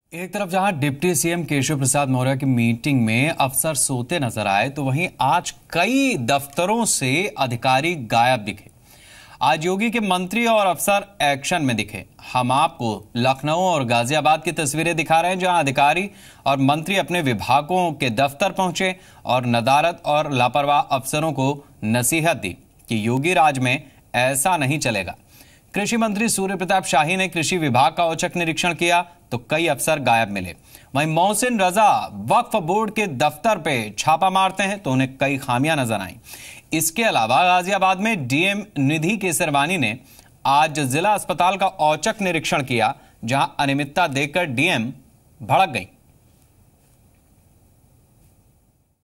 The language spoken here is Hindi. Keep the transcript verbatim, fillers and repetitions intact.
एक तरफ जहां डिप्टी सीएम केशव प्रसाद मौर्य की मीटिंग में अफसर सोते नजर आए, तो वहीं आज कई दफ्तरों से अधिकारी गायब दिखे। आज योगी के मंत्री और अफसर एक्शन में दिखे। हम आपको लखनऊ और गाजियाबाद की तस्वीरें दिखा रहे हैं, जहां अधिकारी और मंत्री अपने विभागों के दफ्तर पहुंचे और नदारद और लापरवाह अफसरों को नसीहत दी कि योगी राज में ऐसा नहीं चलेगा। कृषि मंत्री सूर्य प्रताप शाही ने कृषि विभाग का औचक निरीक्षण किया तो कई अफसर गायब मिले। वहीं मोहसिन रजा वक्फ बोर्ड के दफ्तर पे छापा मारते हैं तो उन्हें कई खामियां नजर आईं। इसके अलावा गाजियाबाद में डीएम निधि केसरवानी ने आज जिला अस्पताल का औचक निरीक्षण किया, जहां अनियमितता देखकर डीएम भड़क गई।